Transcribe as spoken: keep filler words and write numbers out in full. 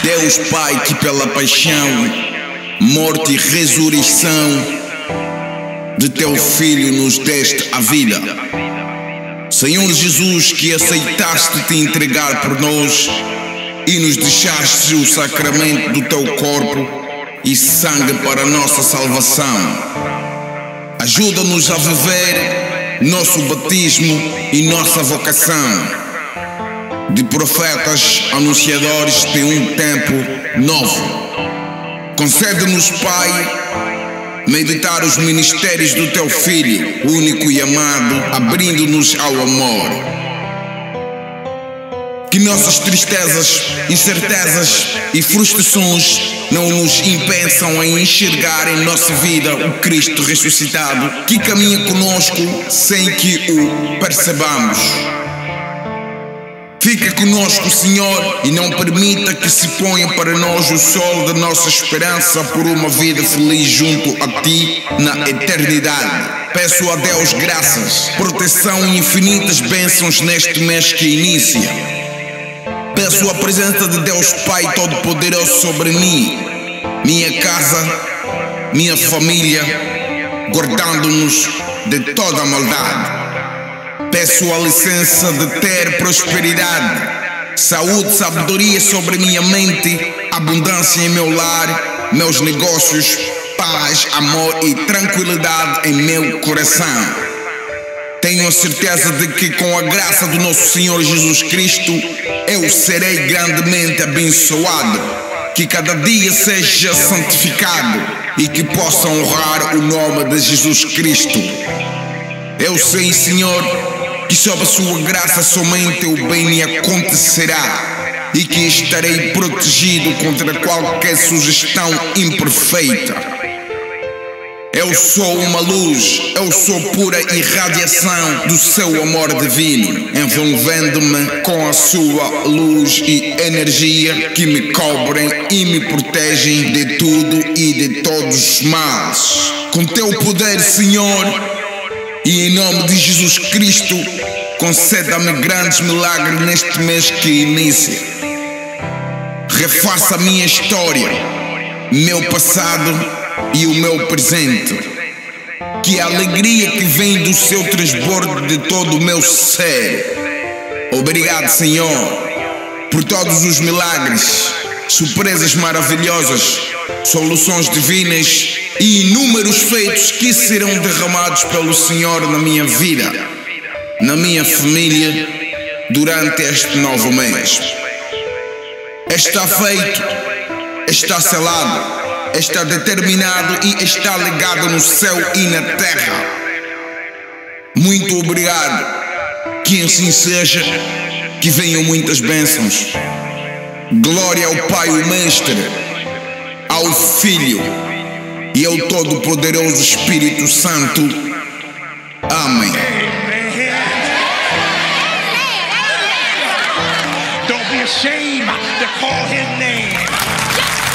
Deus Pai, que pela paixão, morte e ressurreição de teu Filho nos deste a vida. Senhor Jesus, que aceitaste te entregar por nós e nos deixaste o sacramento do teu corpo e sangue para a nossa salvação. Ajuda-nos a viver nosso batismo e nossa vocação de profetas anunciadores de um tempo novo. Concede-nos, Pai, meditar os ministérios do teu Filho, único e amado, abrindo-nos ao amor. Que nossas tristezas, incertezas e frustrações não nos impeçam em enxergar em nossa vida o Cristo ressuscitado, que caminha conosco sem que o percebamos. Fica conosco, Senhor, e não permita que se ponha para nós o sol da nossa esperança por uma vida feliz junto a Ti na eternidade. Peço a Deus graças, proteção e infinitas bênçãos neste mês que inicia. Peço a presença de Deus Pai Todo-Poderoso sobre mim, minha casa, minha família, guardando-nos de toda a maldade. Peço a licença de ter prosperidade, saúde, sabedoria sobre minha mente, abundância em meu lar, meus negócios, paz, amor e tranquilidade em meu coração. Tenho a certeza de que com a graça do nosso Senhor Jesus Cristo eu serei grandemente abençoado, que cada dia seja santificado e que possa honrar o nome de Jesus Cristo. Eu sei, Senhor, que sob a sua graça somente o bem me acontecerá e que estarei protegido contra qualquer sugestão imperfeita. Eu sou uma luz, eu sou pura irradiação do seu amor divino, envolvendo-me com a sua luz e energia que me cobrem e me protegem de tudo e de todos os males. Com teu poder, Senhor, e em nome de Jesus Cristo, conceda-me grandes milagres neste mês que inicia. Refaça a minha história, meu passado e o meu presente. Que a alegria que vem do seu transbordo de todo o meu ser. Obrigado, Senhor, por todos os milagres, surpresas maravilhosas, soluções divinas e inúmeros feitos que serão derramados pelo Senhor na minha vida, na minha família, durante este novo mês. Está feito, está selado, está determinado e está ligado no céu e na terra. Muito obrigado, que assim seja, que venham muitas bênçãos. Glória ao Pai, o Mestre, ao Filho e ao Todo-Poderoso Espírito Santo. Amém. Don't be ashamed to call his name.